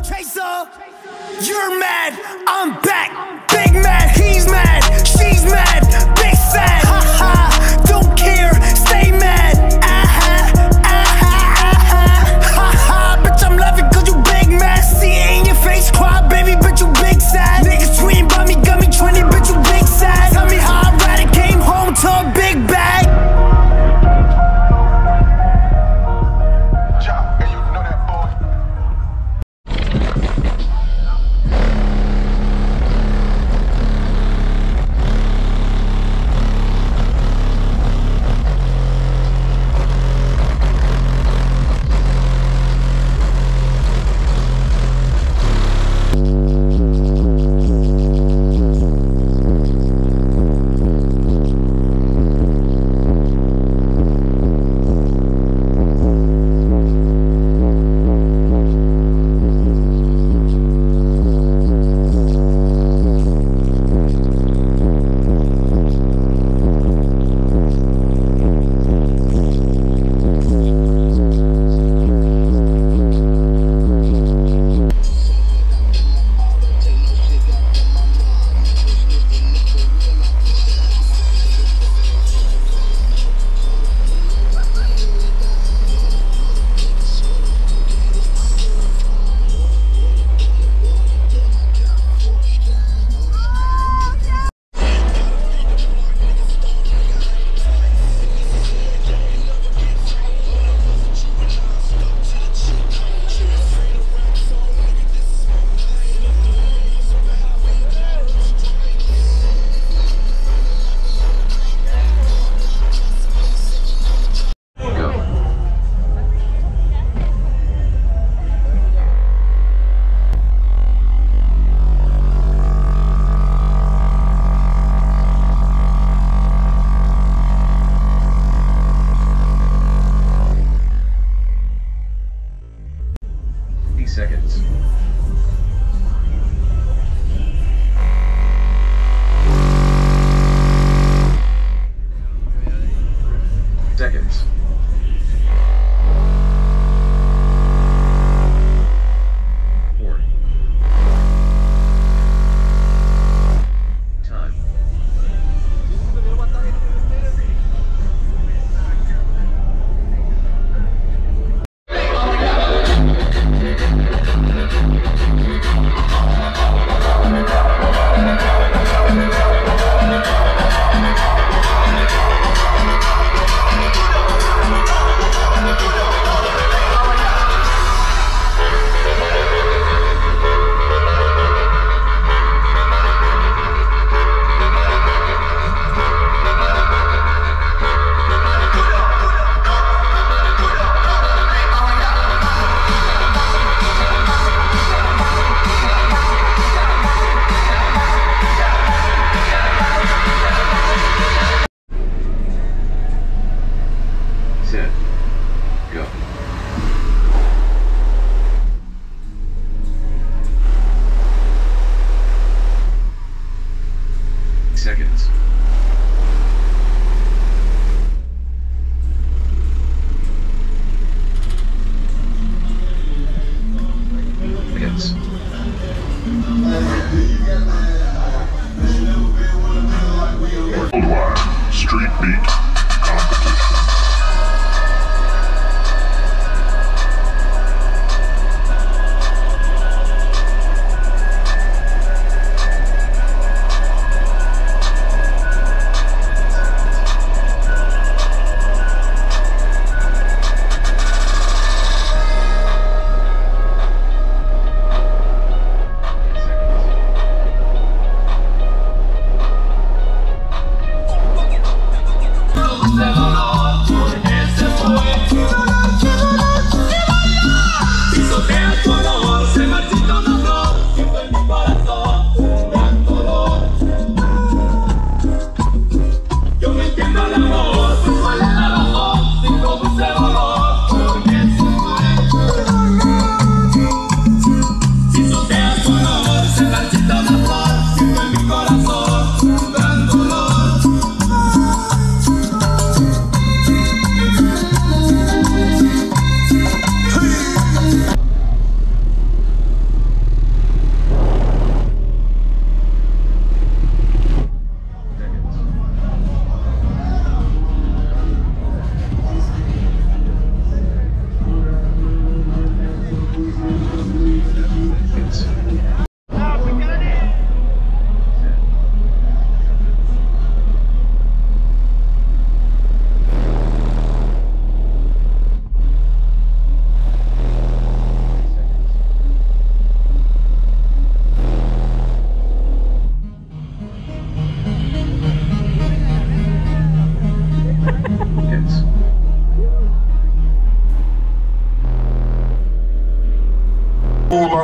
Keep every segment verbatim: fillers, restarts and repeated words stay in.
Chaser, you're mad, I'm back. Big mad, he's mad, she's mad, big sad. Ha ha, don't care, stay mad. Ah ha, ah ha, ah ha. Ha ha, bitch, I'm laughing cause you big mad. See it in your face, cry, baby, bitch, you big sad. Niggas tweeting about me, got me twenty, bitch, you big sad. Tell me how I ride it, came home to a big bag. Seconds. Seconds. Four. Time.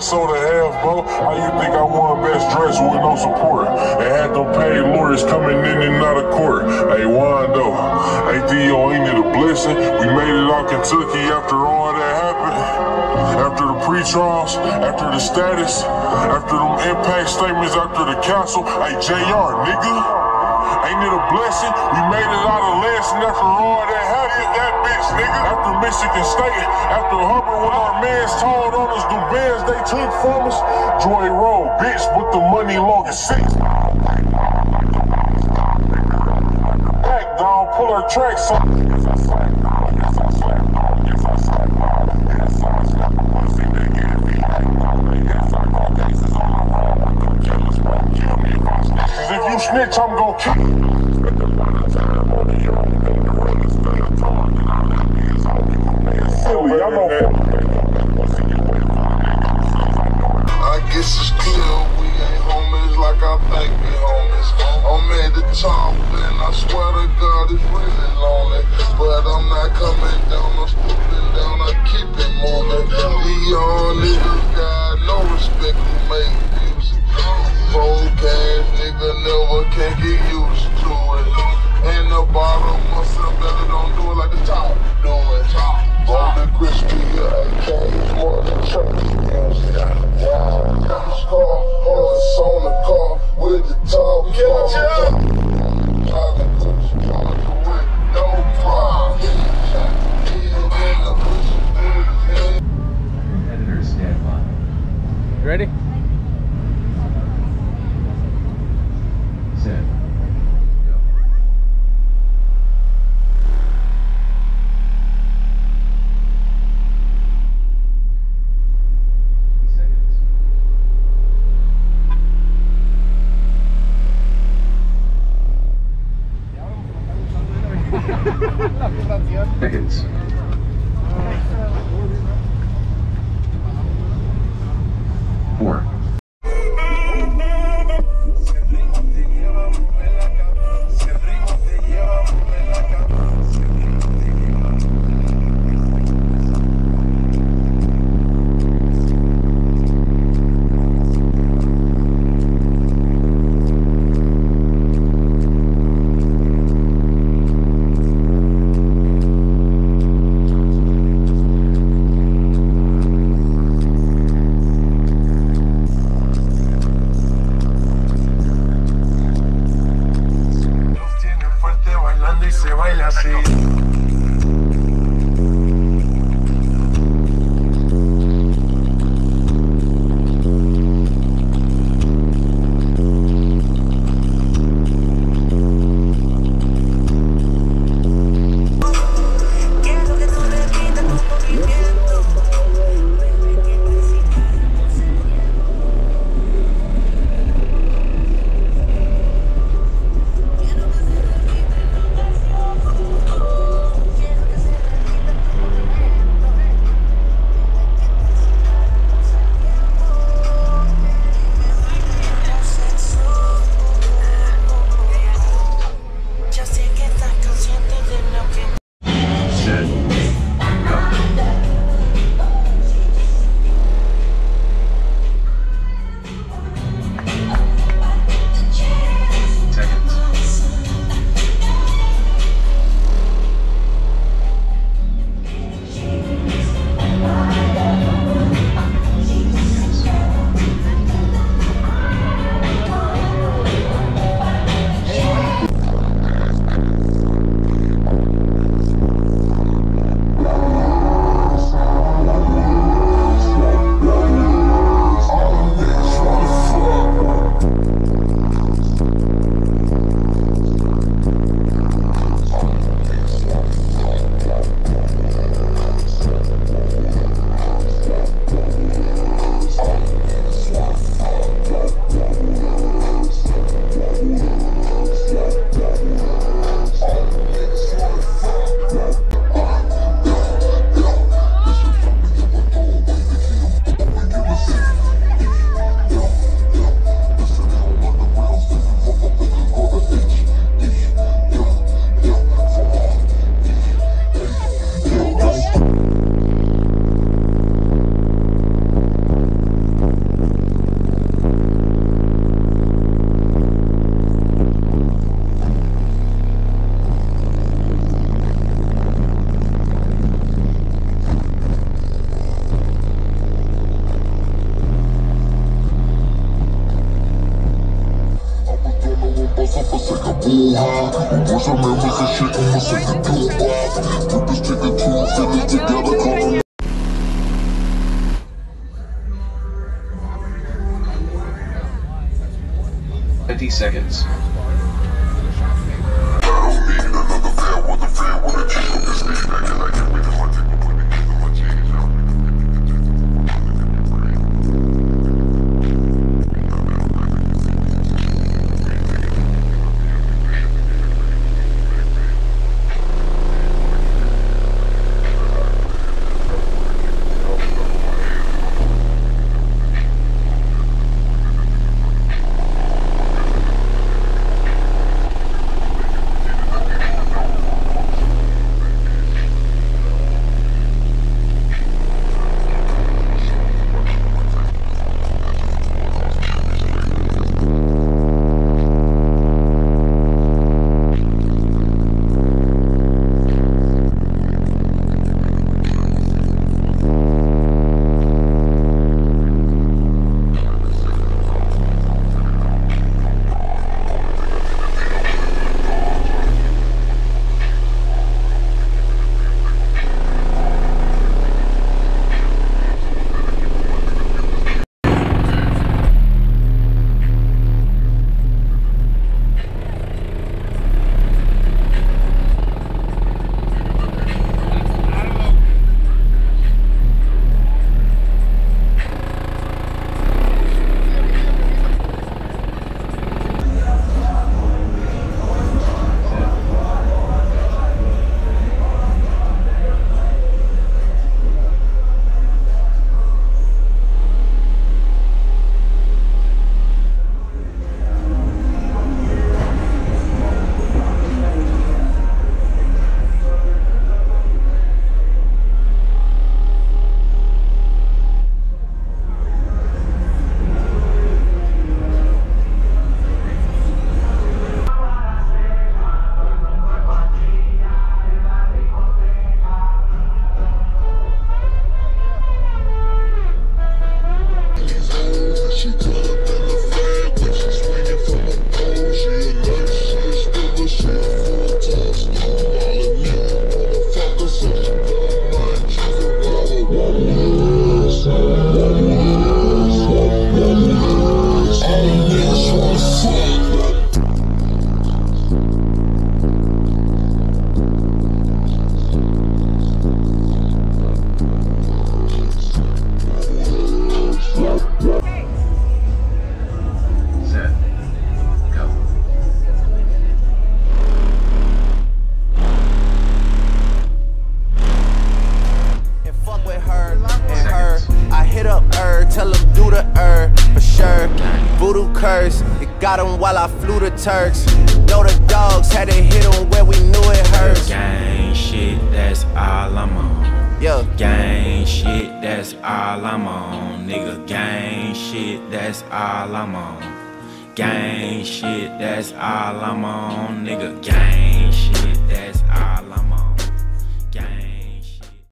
sold a half, bro. How you think I won best dress with no support? And had them paid lawyers coming in and out of court. Hey, Wando, hey, Theo, ain't it a blessing? We made it out Kentucky after all that happened. After the pre-trials, after the status, after them impact statements, after the council. Hey, J R, nigga. Ain't it a blessing? We made it out of Lansing after all that had it, that bitch, nigga. After Michigan State, after Hubbard, when our mans told on us, the bands they took from us. Joy Road, bitch, but the money long as six. Back down, pull our tracks up. Cause if you snitch, I'm gon' kill you. Silly, I'm on. I guess it's clear we ain't homies like I think we homies. I'm at the top and I swear to God it's really lonely. But I'm not coming down, I'm stooping down, I keep it moving. These young niggas got no respect who make music. Broke ass nigga never can get used to it. In the bottom, myself better don't do it like the top do it. Golden crispy, I can't more than church music. Wow, car, horse on the car with the top. Driving cushion, driving with no problem. Competitors stand by. Ready? Set. Seconds. Four. Cause I'm in with some shit, I'm with some do wop. We just take the two and fit it together, call them. Twenty seconds. Curse, it got him while I flew the Turks. Know the dogs had to hit him where we knew it hurts. Gang shit, that's all I'm on. Yeah. Gang shit, that's all I'm on. Nigga, gang shit, that's all I'm on. Gang shit, that's all I'm on. Nigga, gang shit, that's